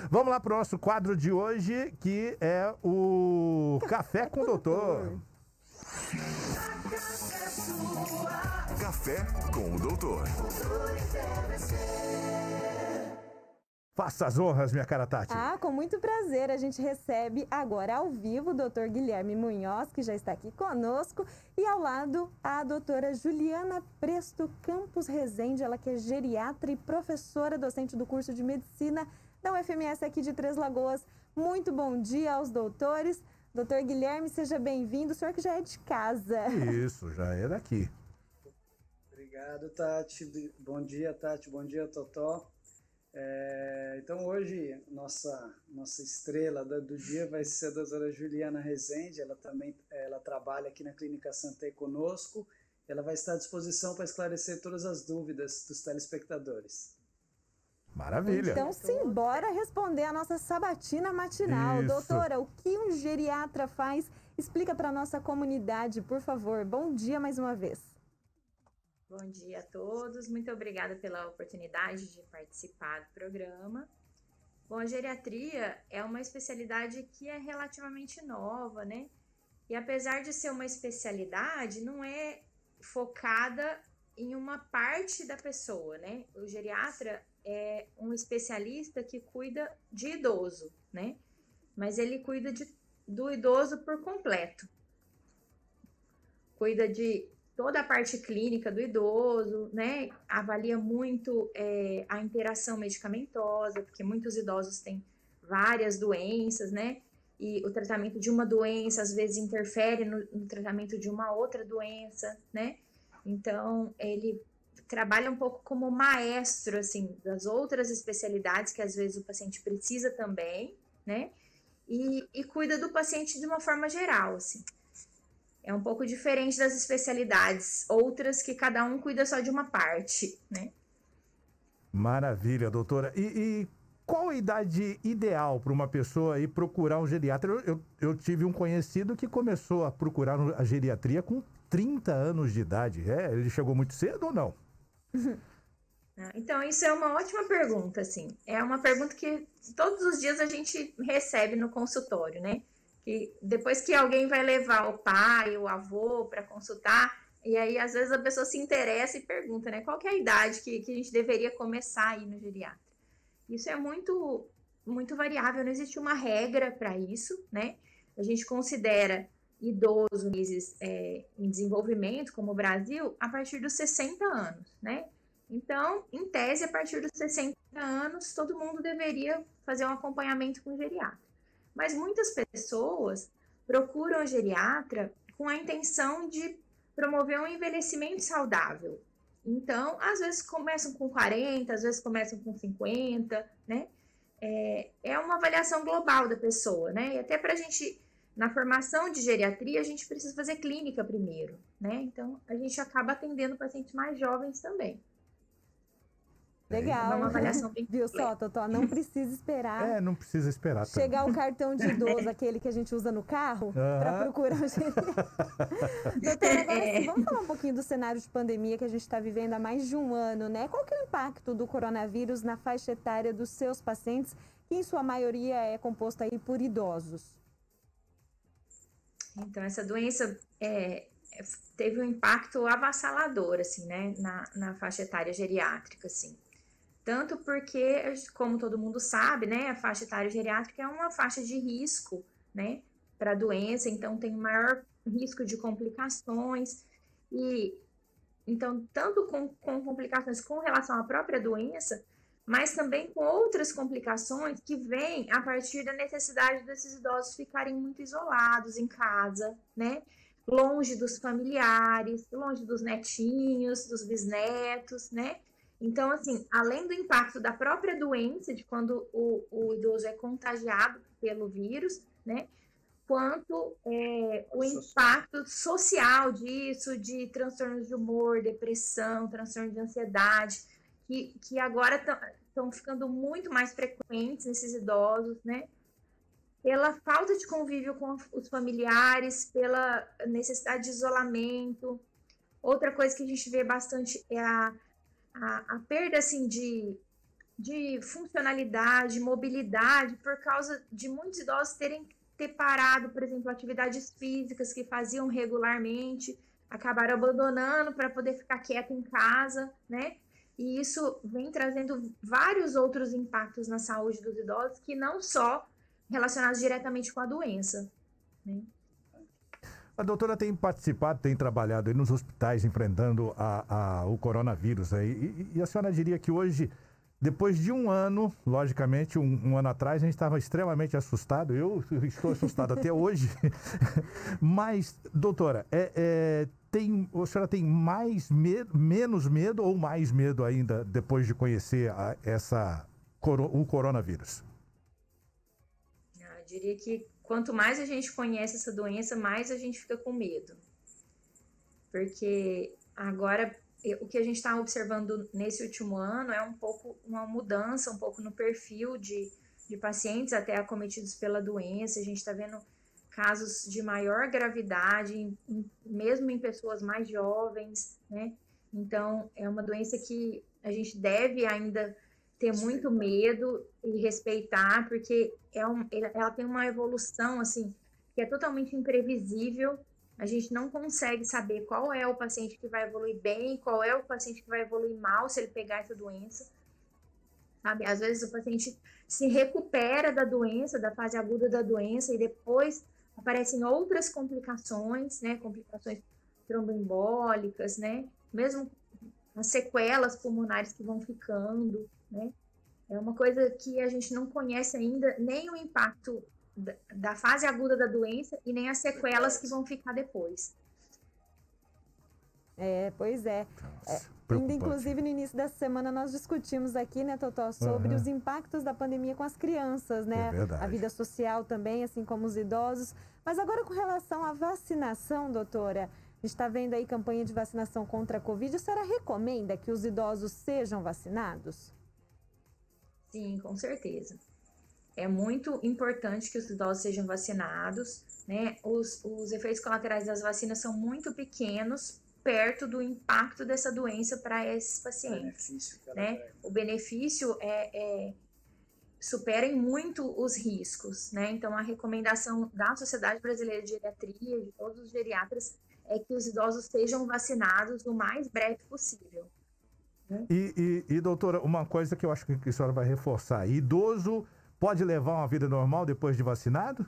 Vamos lá para o nosso quadro de hoje, que é o Café com o Doutor. Café com o Doutor. Faça as honras, minha cara Tati. Com muito prazer. A gente recebe agora ao vivo o Dr. Guilherme Munhoz, que já está aqui conosco, e ao lado a doutora Juliana Presto Campos Rezende, ela que é geriatra e professora docente do curso de Medicina da UFMS aqui de Três Lagoas. Muito bom dia aos doutores. Doutor Guilherme, seja bem-vindo, o senhor que já é de casa. Isso, já é daqui. Obrigado, Tati. Bom dia, Tati. Bom dia, Totó. Então hoje nossa estrela do dia vai ser a doutora Juliana Rezende. Ela trabalha aqui na Clínica Santé conosco. Ela vai estar à disposição para esclarecer todas as dúvidas dos telespectadores. Maravilha. Então, simbora responder a nossa sabatina matinal. Isso. Doutora, o que um geriatra faz? Explica para a nossa comunidade, por favor. Bom dia mais uma vez. Bom dia a todos, muito obrigada pela oportunidade de participar do programa. Bom, a geriatria é uma especialidade que é relativamente nova, né? E apesar de ser uma especialidade, não é focada em uma parte da pessoa, né? O geriatra é um especialista que cuida de idoso, né? Mas ele cuida do idoso por completo. Cuida de toda a parte clínica do idoso, né? Avalia muito a interação medicamentosa, porque muitos idosos têm várias doenças, né? E o tratamento de uma doença, às vezes, interfere no tratamento de uma outra doença, né? Então, ele trabalha um pouco como maestro, assim, das outras especialidades que, às vezes, o paciente precisa também, né? E cuida do paciente de uma forma geral, assim. É um pouco diferente das especialidades, outras que cada um cuida só de uma parte, né? Maravilha, doutora. E qual a idade ideal para uma pessoa ir procurar um geriatra? Eu tive um conhecido que começou a procurar a geriatria com 30 anos de idade. Ele chegou muito cedo ou não? Então, isso é uma ótima pergunta, assim. É uma pergunta que todos os dias a gente recebe no consultório, né? Que depois que alguém vai levar o pai, o avô para consultar, e aí às vezes a pessoa se interessa e pergunta, né? Qual que é a idade que a gente deveria começar aí no geriatra? Isso é muito, muito variável, não existe uma regra para isso, né? A gente considera idosos em desenvolvimento, como o Brasil, a partir dos 60 anos, né? Então, em tese, a partir dos 60 anos, todo mundo deveria fazer um acompanhamento com o geriatra. Mas muitas pessoas procuram o geriatra com a intenção de promover um envelhecimento saudável. Então, às vezes começam com 40, às vezes começam com 50, né? É uma avaliação global da pessoa, né? E até para a gente, na formação de geriatria, a gente precisa fazer clínica primeiro, né? Então, a gente acaba atendendo pacientes mais jovens também. Legal. É uma avaliação bem Viu só, Totó? Não precisa esperar. Não precisa esperar. Chegar o cartão de idoso, aquele que a gente usa no carro, para procurar o geriatra. Doutora, agora vamos falar um pouquinho do cenário de pandemia que a gente está vivendo há mais de um ano, né? Qual que é o impacto do coronavírus na faixa etária dos seus pacientes, que em sua maioria é composta aí por idosos? Então, essa doença teve um impacto avassalador, assim, né? Na faixa etária geriátrica, assim. Tanto porque, como todo mundo sabe, né, a faixa etária geriátrica é uma faixa de risco, né, para a doença, então tem maior risco de complicações, e então, tanto com complicações com relação à própria doença, mas também com outras complicações que vêm a partir da necessidade desses idosos ficarem muito isolados em casa, né, longe dos familiares, longe dos netinhos, dos bisnetos, né. Então, assim, além do impacto da própria doença, de quando o idoso é contagiado pelo vírus, né, quanto o impacto social disso, de transtornos de humor, depressão, transtorno de ansiedade, que agora estão ficando muito mais frequentes nesses idosos, né, pela falta de convívio com os familiares, pela necessidade de isolamento. Outra coisa que a gente vê bastante é a perda, assim, de funcionalidade, mobilidade, por causa de muitos idosos ter parado, por exemplo, atividades físicas que faziam regularmente, acabaram abandonando para poder ficar quieto em casa, né? E isso vem trazendo vários outros impactos na saúde dos idosos, que não só relacionados diretamente com a doença, né? A doutora tem participado, tem trabalhado aí nos hospitais enfrentando o coronavírus aí. E a senhora diria que hoje, depois de um ano, logicamente, um ano atrás, a gente estava extremamente assustado. Eu estou assustado até hoje. Mas, doutora, a senhora tem mais medo, menos medo ou mais medo ainda depois de conhecer o coronavírus? Eu diria que quanto mais a gente conhece essa doença, mais a gente fica com medo. Porque agora, o que a gente está observando nesse último ano é um pouco uma mudança, um pouco no perfil de pacientes até acometidos pela doença. A gente está vendo casos de maior gravidade, mesmo em pessoas mais jovens, né? Então, é uma doença que a gente deve ainda ter muito medo e respeitar, porque ela tem uma evolução, assim, que é totalmente imprevisível. A gente não consegue saber qual é o paciente que vai evoluir bem, qual é o paciente que vai evoluir mal se ele pegar essa doença, sabe? Às vezes o paciente se recupera da doença, da fase aguda da doença, e depois aparecem outras complicações, né? Complicações tromboembólicas, né? Mesmo as sequelas pulmonares que vão ficando, né? É uma coisa que a gente não conhece ainda, nem o impacto da fase aguda da doença e nem as sequelas que vão ficar depois. Pois é. Ainda, inclusive, no início dessa semana, nós discutimos aqui, né, Totó, sobre os impactos da pandemia com as crianças, né? É verdade. A vida social também, assim como os idosos. Mas agora, com relação à vacinação, doutora, a gente está vendo aí campanha de vacinação contra a Covid. A senhora recomenda que os idosos sejam vacinados? Sim, com certeza. É muito importante que os idosos sejam vacinados, né? Os efeitos colaterais das vacinas são muito pequenos perto do impacto dessa doença para esses pacientes, né? O benefício supera em muito os riscos, né? Então, a recomendação da Sociedade Brasileira de Geriatria, de todos os geriatras, é que os idosos sejam vacinados o mais breve possível. E doutora, uma coisa que eu acho que a senhora vai reforçar: idoso pode levar uma vida normal depois de vacinado?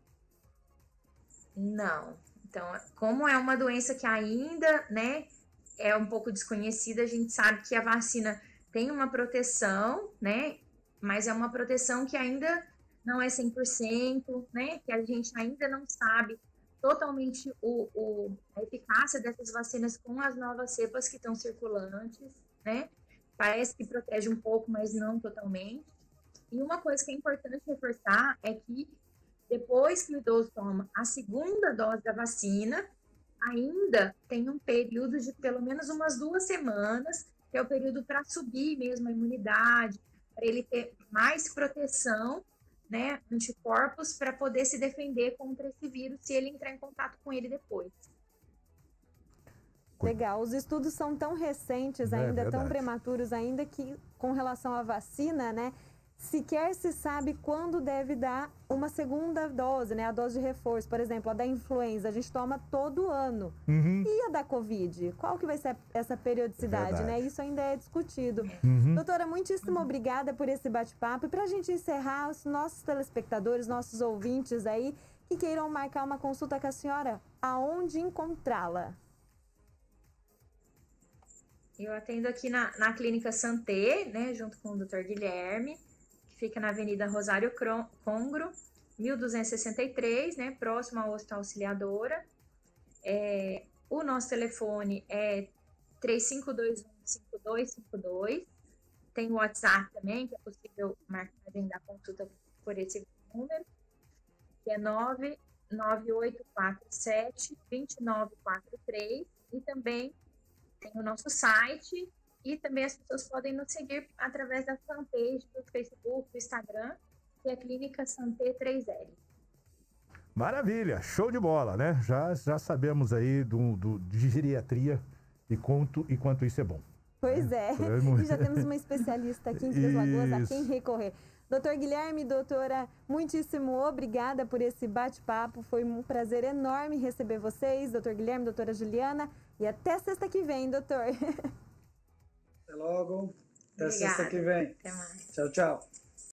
Não. Então, como é uma doença que ainda, né, é um pouco desconhecida, a gente sabe que a vacina tem uma proteção, né, mas é uma proteção que ainda não é 100%, né, que a gente ainda não sabe totalmente a eficácia dessas vacinas com as novas cepas que estão circulantes, né, parece que protege um pouco, mas não totalmente. E uma coisa que é importante reforçar é que depois que o idoso toma a segunda dose da vacina, ainda tem um período de pelo menos umas 2 semanas, que é o período para subir mesmo a imunidade, para ele ter mais proteção, né, anticorpos, para poder se defender contra esse vírus, se ele entrar em contato com ele depois. Legal, os estudos são tão recentes ainda, tão prematuros ainda, que com relação à vacina, né, sequer se sabe quando deve dar uma segunda dose, né? A dose de reforço, por exemplo, a da influenza, a gente toma todo ano. E a da Covid? Qual que vai ser essa periodicidade, né? Isso ainda é discutido. Doutora, muitíssimo obrigada por esse bate-papo. E para a gente encerrar, os nossos telespectadores, nossos ouvintes aí, que queiram marcar uma consulta com a senhora, aonde encontrá-la? Eu atendo aqui na Clínica Santé, né? Junto com o Dr. Guilherme. Fica na Avenida Rosário Congro, 1263, né, próximo ao Hospital Auxiliadora. O nosso telefone é 3521-5252. Tem o WhatsApp também, que é possível marcar a consulta por esse número, que é 99847-2943. E também tem o nosso site. E também as pessoas podem nos seguir através da fanpage do Facebook, do Instagram, que é a Clínica Santé 3L. Maravilha, show de bola, né? Já sabemos aí de geriatria e quanto isso é bom. Pois é. E já temos uma especialista aqui em Três Lagoas a quem recorrer. Doutor Guilherme, doutora, muitíssimo obrigada por esse bate-papo. Foi um prazer enorme receber vocês, doutor Guilherme, doutora Juliana. E até sexta que vem, doutor. Até logo. Até Obrigada. sexta que vem. Até mais. Tchau, tchau.